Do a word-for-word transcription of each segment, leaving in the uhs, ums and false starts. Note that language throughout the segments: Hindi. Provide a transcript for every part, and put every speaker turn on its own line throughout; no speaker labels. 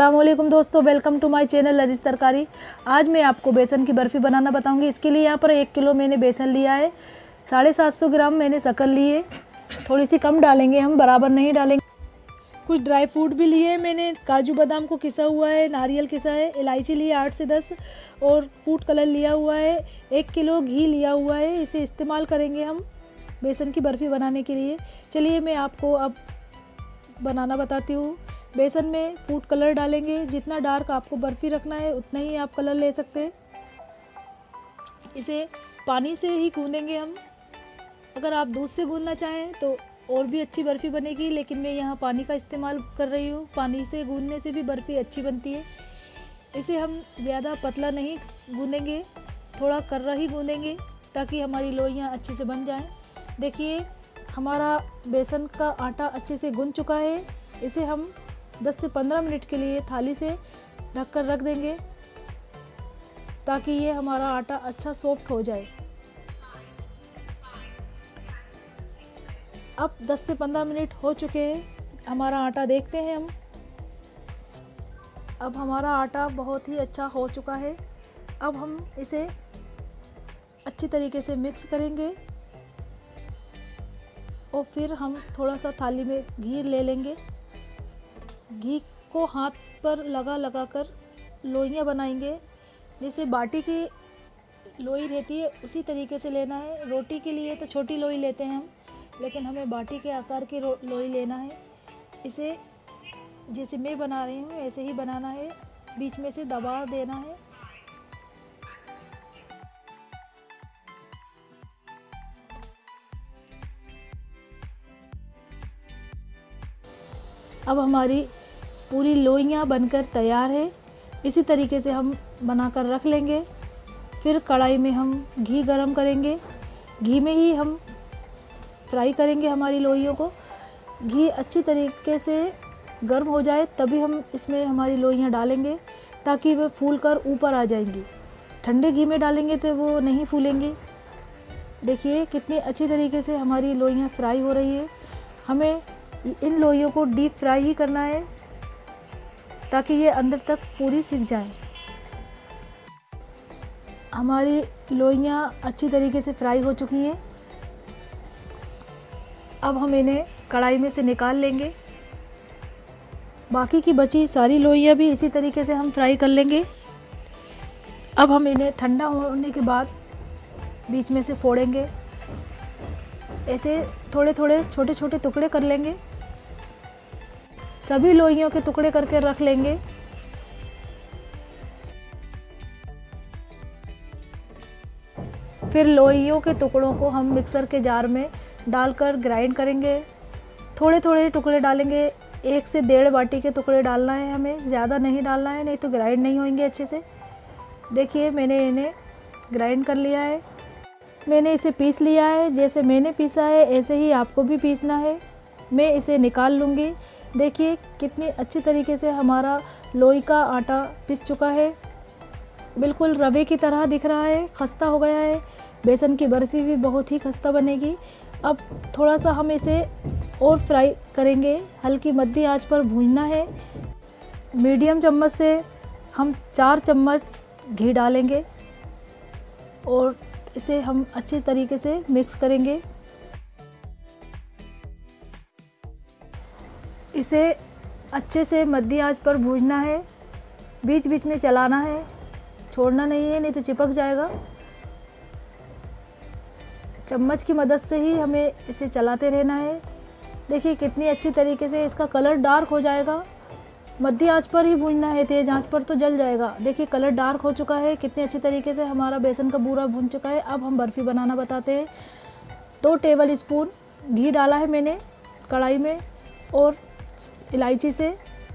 अस्सलाम वालेकुम दोस्तों, वेलकम टू माय चैनल लजीज तरकारी। आज मैं आपको बेसन की बर्फ़ी बनाना बताऊंगी। इसके लिए यहाँ पर एक किलो मैंने बेसन लिया है, साढ़े सात सौ ग्राम मैंने शक्कर ली है, थोड़ी सी कम डालेंगे, हम बराबर नहीं डालेंगे। कुछ ड्राई फ्रूट भी लिए मैंने, काजू बादाम को किसा हुआ है, नारियल किसा है, इलायची ली आठ से दस और फूड कलर लिया हुआ है, एक किलो घी लिया हुआ है। इसे इस्तेमाल करेंगे हम बेसन की बर्फ़ी बनाने के लिए। चलिए मैं आपको अब बनाना बताती हूँ। बेसन में फूड कलर डालेंगे, जितना डार्क आपको बर्फ़ी रखना है उतना ही आप कलर ले सकते हैं। इसे पानी से ही गूँधेंगे हम, अगर आप दूध से गूँधना चाहें तो और भी अच्छी बर्फ़ी बनेगी, लेकिन मैं यहाँ पानी का इस्तेमाल कर रही हूँ। पानी से गूँधने से भी बर्फ़ी अच्छी बनती है। इसे हम ज़्यादा पतला नहीं गूँधेंगे, थोड़ा कर्रा ही गूँधेंगे ताकि हमारी लोइयाँ अच्छे से बन जाएं। देखिए हमारा बेसन का आटा अच्छे से गूँध चुका है। इसे हम दस से पंद्रह मिनट के लिए थाली से ढक कर रख देंगे ताकि ये हमारा आटा अच्छा सॉफ्ट हो जाए। अब दस से पंद्रह मिनट हो चुके हैं, हमारा आटा देखते हैं हम। अब हमारा आटा बहुत ही अच्छा हो चुका है। अब हम इसे अच्छी तरीके से मिक्स करेंगे और फिर हम थोड़ा सा थाली में घी ले लेंगे। घी को हाथ पर लगा लगा कर लोइयाँ बनाएंगे, जैसे बाटी की लोई रहती है उसी तरीके से लेना है। रोटी के लिए तो छोटी लोई लेते हैं हम, लेकिन हमें बाटी के आकार की लोई लेना है। इसे जैसे मैं बना रही हूँ ऐसे ही बनाना है, बीच में से दबा देना है। अब हमारी पूरी लोइयाँ बनकर तैयार है। इसी तरीके से हम बनाकर रख लेंगे। फिर कढ़ाई में हम घी गरम करेंगे, घी में ही हम फ्राई करेंगे हमारी लोइयों को। घी अच्छी तरीके से गर्म हो जाए तभी हम इसमें हमारी लोइयाँ डालेंगे ताकि वे फूल कर ऊपर आ जाएंगी। ठंडे घी में डालेंगे तो वो नहीं फूलेंगी। देखिए कितनी अच्छी तरीके से हमारी लोइयाँ फ्राई हो रही है। हमें इन लोइयों को डीप फ्राई ही करना है ताकि ये अंदर तक पूरी सिक जाएं। हमारी लोइयाँ अच्छी तरीके से फ्राई हो चुकी हैं। अब हम इन्हें कढ़ाई में से निकाल लेंगे। बाकी की बची सारी लोइयाँ भी इसी तरीके से हम फ्राई कर लेंगे। अब हम इन्हें ठंडा होने के बाद बीच में से फोड़ेंगे। ऐसे थोड़े थोड़े छोटे छोटे टुकड़े कर लेंगे। सभी लोइयों के टुकड़े करके रख लेंगे। फिर लोइयों के टुकड़ों को हम मिक्सर के जार में डालकर ग्राइंड करेंगे। थोड़े थोड़े टुकड़े डालेंगे, एक से डेढ़ बाटी के टुकड़े डालना है हमें, ज़्यादा नहीं डालना है, नहीं तो ग्राइंड नहीं होंगे अच्छे से। देखिए मैंने इन्हें ग्राइंड कर लिया है, मैंने इसे पीस लिया है। जैसे मैंने पीसा है ऐसे ही आपको भी पीसना है। मैं इसे निकाल लूँगी। देखिए कितनी अच्छी तरीके से हमारा लोई का आटा पिस चुका है, बिल्कुल रवे की तरह दिख रहा है, खस्ता हो गया है। बेसन की बर्फ़ी भी बहुत ही खस्ता बनेगी। अब थोड़ा सा हम इसे और फ्राई करेंगे, हल्की मध्य आंच पर भूनना है। मीडियम चम्मच से हम चार चम्मच घी डालेंगे और इसे हम अच्छे तरीके से मिक्स करेंगे। इसे अच्छे से मध्य आंच पर भूनना है, बीच बीच में चलाना है, छोड़ना नहीं है, नहीं तो चिपक जाएगा। चम्मच की मदद से ही हमें इसे चलाते रहना है। देखिए कितनी अच्छी तरीके से इसका कलर डार्क हो जाएगा। मध्य आंच पर ही भूनना है, तेज़ आंच पर तो जल जाएगा। देखिए कलर डार्क हो चुका है, कितने अच्छी तरीके से हमारा बेसन का बूरा भून चुका है। अब हम बर्फ़ी बनाना बताते हैं। दो टेबल स्पून घी डाला है मैंने कढ़ाई में और इलायची से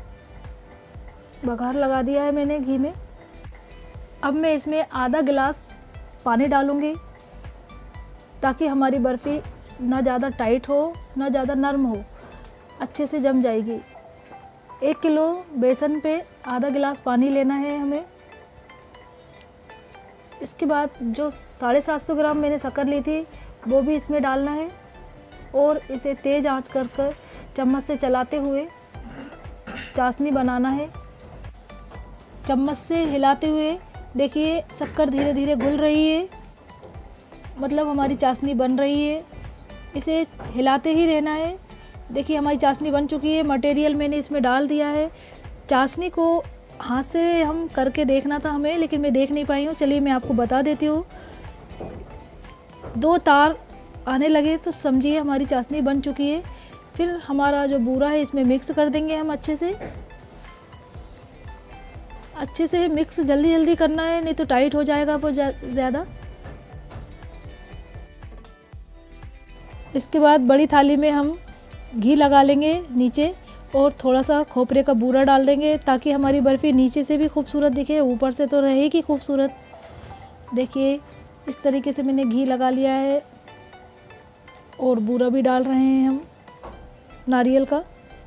बघार लगा दिया है मैंने घी में। अब मैं इसमें आधा गिलास पानी डालूँगी ताकि हमारी बर्फ़ी ना ज़्यादा टाइट हो ना ज़्यादा नरम हो, अच्छे से जम जाएगी। एक किलो बेसन पे आधा गिलास पानी लेना है हमें। इसके बाद जो साढ़े सात सौ ग्राम मैंने शक्कर ली थी वो भी इसमें डालना है और इसे तेज़ आंच कर कर चम्मच से चलाते हुए चाशनी बनाना है। चम्मच से हिलाते हुए देखिए शक्कर धीरे धीरे घुल रही है, मतलब हमारी चाशनी बन रही है। इसे हिलाते ही रहना है। देखिए हमारी चाशनी बन चुकी है। मटेरियल मैंने इसमें डाल दिया है। चाशनी को हाथ से हम करके देखना था हमें, लेकिन मैं देख नहीं पाई हूँ। चलिए मैं आपको बता देती हूँ। दो तार आने लगे तो समझिए हमारी चाशनी बन चुकी है। फिर हमारा जो बूरा है इसमें मिक्स कर देंगे हम अच्छे से। अच्छे से मिक्स जल्दी जल्दी करना है, नहीं तो टाइट हो जाएगा वो ज़्यादा। इसके बाद बड़ी थाली में हम घी लगा लेंगे नीचे और थोड़ा सा खोपरे का बूरा डाल देंगे ताकि हमारी बर्फ़ी नीचे से भी खूबसूरत दिखे, ऊपर से तो रहेगी खूबसूरत। देखिए इस तरीके से मैंने घी लगा लिया है और बूरा भी डाल रहे हैं हम नारियल का।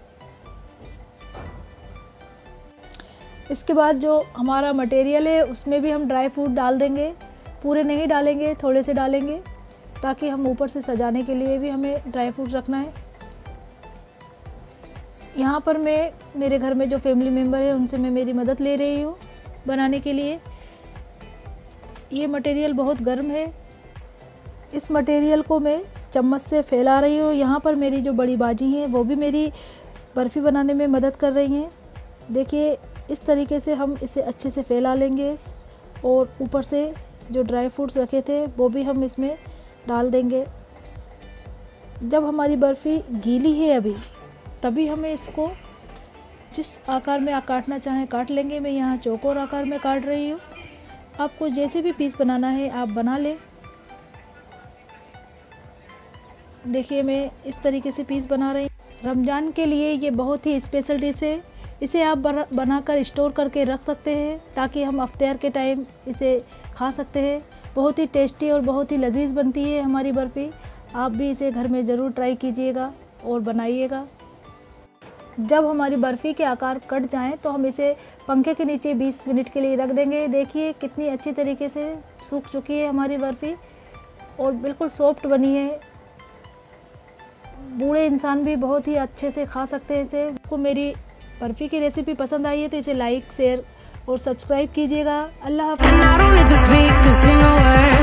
इसके बाद जो हमारा मटेरियल है उसमें भी हम ड्राई फ्रूट डाल देंगे। पूरे नहीं डालेंगे, थोड़े से डालेंगे ताकि हम ऊपर से सजाने के लिए भी हमें ड्राई फ्रूट रखना है। यहाँ पर मैं मेरे घर में जो फैमिली मेम्बर है उनसे मैं मेरी मदद ले रही हूँ बनाने के लिए। ये मटेरियल बहुत गर्म है। इस मटेरियल को मैं चम्मच से फैला रही हूँ। यहाँ पर मेरी जो बड़ी बाजी हैं वो भी मेरी बर्फ़ी बनाने में मदद कर रही हैं। देखिए इस तरीके से हम इसे अच्छे से फैला लेंगे और ऊपर से जो ड्राई फ्रूट्स रखे थे वो भी हम इसमें डाल देंगे। जब हमारी बर्फ़ी गीली है अभी, तभी हमें इसको जिस आकार में आप काटना चाहें काट लेंगे। मैं यहाँ चौकोर आकार में काट रही हूँ। आपको जैसे भी पीस बनाना है आप बना लें। देखिए मैं इस तरीके से पीस बना रही हूँ। रमज़ान के लिए ये बहुत ही स्पेशल डिश है। इसे आप बनाकर स्टोर करके रख सकते हैं ताकि हम अफ्तार के टाइम इसे खा सकते हैं। बहुत ही टेस्टी और बहुत ही लजीज बनती है हमारी बर्फ़ी। आप भी इसे घर में ज़रूर ट्राई कीजिएगा और बनाइएगा। जब हमारी बर्फ़ी के आकार कट जाएं तो हम इसे पंखे के नीचे बीस मिनट के लिए रख देंगे। देखिए कितनी अच्छी तरीके से सूख चुकी है हमारी बर्फ़ी और बिल्कुल सॉफ्ट बनी है। बूढ़े इंसान भी बहुत ही अच्छे से खा सकते हैं इसे। आपको मेरी बर्फ़ी की रेसिपी पसंद आई है तो इसे लाइक, शेयर और सब्सक्राइब कीजिएगा। अल्लाह हाफ़िज़।